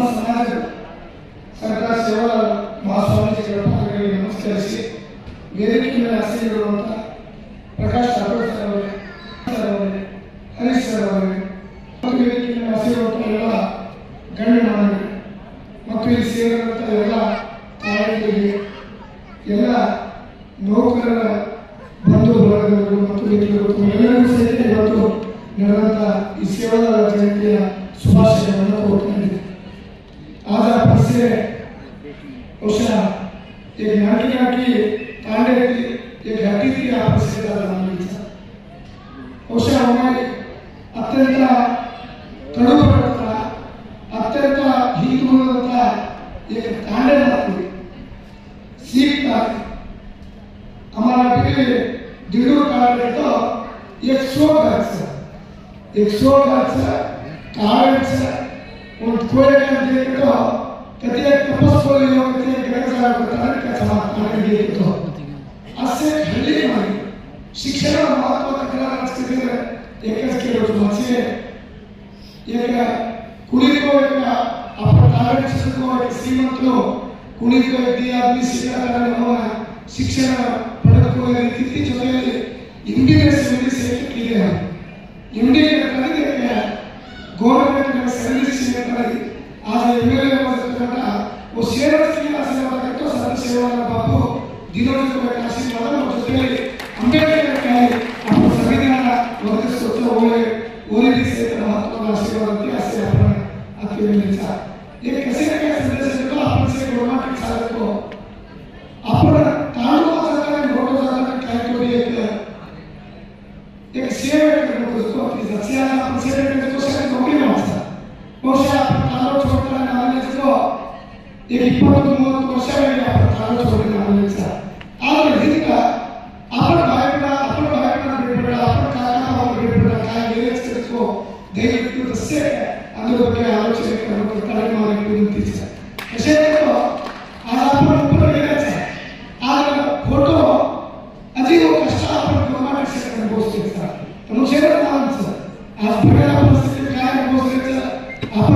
ಸಮಾಜದ ಸರ್ಕಾರ ಸೇವಾ ಮಹಾಸ್ವಾಮೀಜಿಗಳ ಪಾದಗಳಿಗೆ ನಮಸ್ಕರಿಸಿ ವೇದಿಕೆ ಮೇಲೆ ಆಸೀನರುವಂತಹ ಪ್ರಕಾಶ್ ರಾಠೋಡ್ ಸರ್ ಅವರೇ, ಹರೀಶ್ ಸರ್ ಅವರೇ ಮತ್ತು ವೇದಿಕೆ ಮೇಲೆ ಆಸೀನರುವಂತಹ ಎಲ್ಲ ಗಣ್ಯಮಾನ್ಯರು ಮತ್ತು ಇಲ್ಲಿ ಸೇರಿದಂತಹ ಎಲ್ಲ ತಾಯಂದಿರಿಗೆ, ಎಲ್ಲ ನೌಕರರ ಬಂಧು ಬಳಗದವರು ಮತ್ತು ಮಿತ್ರರು ಎಲ್ಲರಿಗೂ ಸಹಿತ ಇವತ್ತು ನಡೆದಂಥ ಈ ಸೇವಾದಾರ ಜಯಂತಿಯ ಶುಭಾಶಯವನ್ನು ಕೋರ್ಕೊಂಡಿದೆ. आज अपन से उषा एक नाटी तांडे एक घाटी थी आप से उषा हमारे अत्यंत कड़ुपड़ता अत्यंत हिंदुता एक तांडे सीखता हमारा भी दिड़ू कार्ड तो 100 कार्ड ಒಂದು ಕೋಳಿ ಅಂತ कति तपस्वी कति असे हल्ली मारी शिक्षण महत्व कुड़ी को श्रीमंत कुड़ी को आदमी शिक्षण पड़को रीति जो इंडियन गवर्नमेंट में सर्विस आज एमएलए वो सेवा तो सदा सेवा बाबू दिनों आशीर्वाद जो अंबेडकर संविधान महत्व आशीर्वाद ये कैसे संदेश अपन से गवर्नमेंट साल को अपन तालुका सरकार मोटो सरकार क्या तो एक सेवा करने को उसको अपनी सच्चाई अपन सेवा करने को शायद नौकरी मांगता ಬಹುಶಃ ತಾಲೂಕು छोड़ता नालेज को एक 20-30 ವರ್ಷ आपण तालूक छोड़ नालेज ಆದರೆ ಇದೀಗ आपण बायड ಬಿಡಬೇಡ आपण ಕಾರಣ ಬಿಡಬೇಡ काय ಲೇಖಕರು ದಯವಿಟ್ಟು ದಸೆ ಅದರ ಬಗ್ಗೆ ಆಲೋಚನೆ करने ಮಾಡಿ ವಿನಂತಿ ಅಷ್ಟೇ आज आपण ऊपर गेल्याचे आज फोटो अजी वो कष्ट आपण गवर्नमेंट सेक्टर बोलतो तर शेअर नामचं आज बघायला परिस्थिती काय बोलतो आपण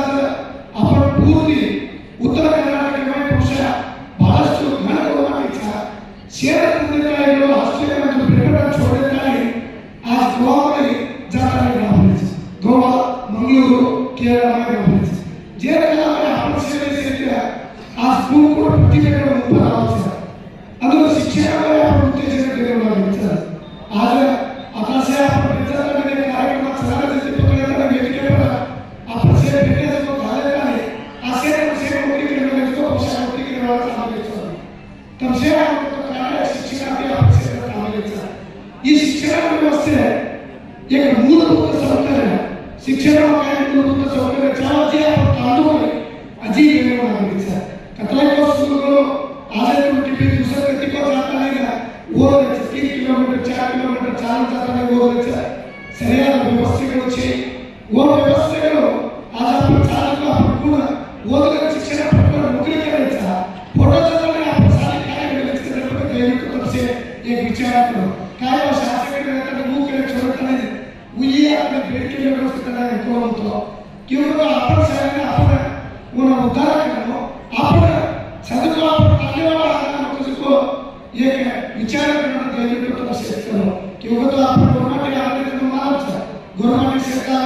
पूर्वी उत्तर कर्नाटक में ಬಹುಶಃ ಬಹಳಷ್ಟು ಘನಗೋವಾಟಿचा शेर ತಂದಿದ್ದಾಯಿಗಳು ಆಸ್ಟ್ರೇಲಿಯಾ ಮತ್ತು ಬ್ರಿಟನ್ छोड़िದ್ದಾಯಿ आज गोवा में जाता है गोवा मंगलूरू केरल में जे कालमध्ये आपण सेवे सेविया आज पूर्ण प्रतिभेಗಳು ಮುಂಬರవచ్చు ಅದು ಶಿಕ್ಷಣವೇ आपण ಉತ್ತೇಜನ ನೀಡಲಾಗಿದೆ आज आता से आपण विद्यार्थ्यांमध्ये कार्यक्रम चालवण्याचे प्रयत्न वेदिकेवर आपण सेवे भेटण्याचा तो झालेला आहे असे सेवा नोकरी करण्याचा तो अवसर नोकरी करण्याचा आलेला तर सेवा तो काय शिक्षणाची आवश्यकता आलेला ही शिक्षण व्यवस्थे एक मूलभूत सौकर्य शिक्षण काय मूलभूत सौकर्य चालते आपण तांदूळ अजी वेळेवर आलेला कतलाई वस्तुಗಳು आज टिपी दुसऱ्या गतीवर जाता नाही का वो 3 किलोमीटर 4 किलोमीटर चालत जाताना ಓದಕ್ಕೆ ಸರಿಯಾದ ವ್ಯವಸ್ಥೆಗಳು ಛೇ वो ವ್ಯವಸ್ಥೆಗಳು आज आपण चालतो आपण पूर्ण ಓದಕ್ಕೆ ಶಿಕ್ಷಣ ಪಡೆದು नोकरी करायचा फोटो जवळ आपण सारी काय व्यवस्थित दयविಟ್ಟು तसे एक विचार करो काय शासकीय नेत्यांना मुख्य छोड़ता नाही उई आपल्या बेडके व्यवस्थित नाही कोणतो किंवा आपण सगळ्यांना आपण कोण उद्धार करतो आपण सदको आपण कार्यवाह नको एक विचार करना दयविಟ್ಟು तसे करो किंवा तो आपण गवर्नमेंट आले तो मानच गवर्नमेंट सरकार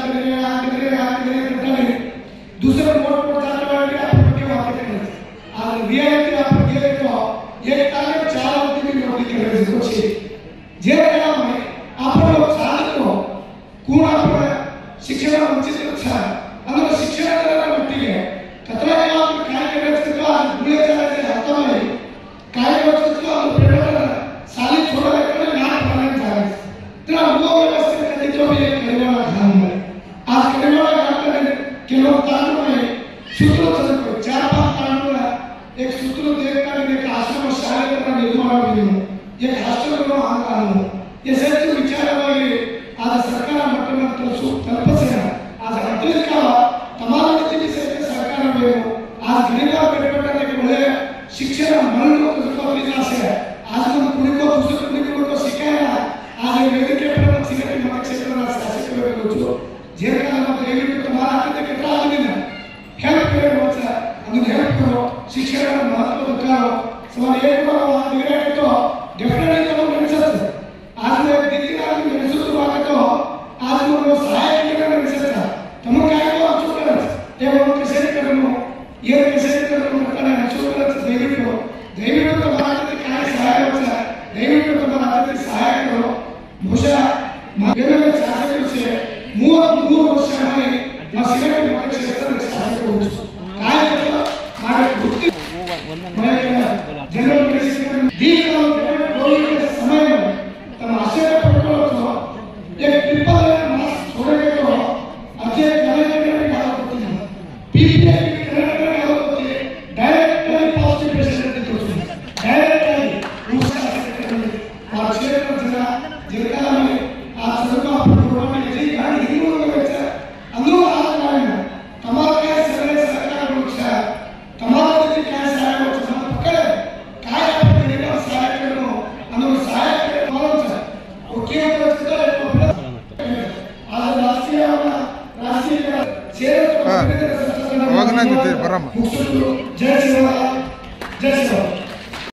करे करताना दुसरं मोठ जागेवर आपण केव्हा करायचं आज रियायती आपण गेले तो एक ताले 4 होती नोकरी करायची होती जे कामामुळे आपण साधतो कोण आपण शिक्षण वंचित अच्छा ಅಂದ್ರೆ ಶಿಕ್ಷಣದ ಮಟ್ಟಿಗೆ ಕತ್ತಲೆಯ काय करायचं तो आज गुळे करायचे हातामध्ये काय करायचं तो प्रेरणा साली छोड़ा करने ना बनाने जाए तेरा वो व्यवस्थित करने जो भी एक करेवाला घाम है आज करेवाला घाम करने के लोग तांडव में सूत्र चलते 4-5 तांडव एक सूत्र देखकर एक आश्रम शाळा करना निर्माण होईल एक हॉस्टेल नो आंकानो ये सत्य विचारावागे आज सरकार मಟ್ಟमध्ये तलपसे आज अंतरिक तमाम रीति से सरकार में आज गरीबा पेटपटने के बोले शिक्षण मरण को विकास है आज हम कुड़ी को दूसरे कुड़ी को सिखाया आज वेदिके पर सिखाने में क्षेत्र में शासक को जो जे का हम देवी को तुम्हारा आते के कितना आदमी है हेल्प करे शिक्षण महत्व सवाल एक तो डेफिनेटली तो ನಡೆಸುತ್ತೆ ಆದ್ರೆ ದಿಕ್ಕಿನಲ್ಲಿ ನಡೆಸುತ್ತಿರುವಾಗ ಆದ್ರೂ ಸಹಾಯಕ ನಡೆಸುತ್ತಾ ತಮಗಾಯಿತು ಅಚೂಕರ ಏವಂ ಕಸೇಕರನ್ನು ಏನು ಕಸೇಕರನ್ನು ಮಾಡ್ತಾರೆ ಅಚೂಕರ ದೈವಿಕ ಭಾರತದ ಕಾರ್ಯ ಸಹಾಯಕ ದೈವಿಕ ಭಾರತದ ಸಹಾಯಕರು ಬಹುಶಃ ಮಗನ ಶಾಸಕರು 33 ವರ್ಷ ಮಾಡಿ ಮಸಿಗೆ ಕ್ಷೇತ್ರದ ಶಾಸಕರು ಕಾರ್ಯ ಮಾಡಿ ಗುರುತಿ ಜನರು दीर्घ समय में तब आश्चर्य पड़ो तो एक पीपल मास छोड़े तो अच्छे करने के बात होती है पीपीआई करने के बात होती है डायरेक्टली पॉजिटिव प्रेशर देते हैं डायरेक्टली दूसरा सेक्टर और क्षेत्र जना जिनका में आज सर्व प्रोग्राम में जी गाड़ी हिंदू में बच्चा अंदर आ रहा है तमाम के सभी सरकार पक्ष तमाम के क्या सहायक होता है पकड़े काय ಅವಾಗ ನಂಗೆ ಬರಮ್ಮ जय शिव जय शिव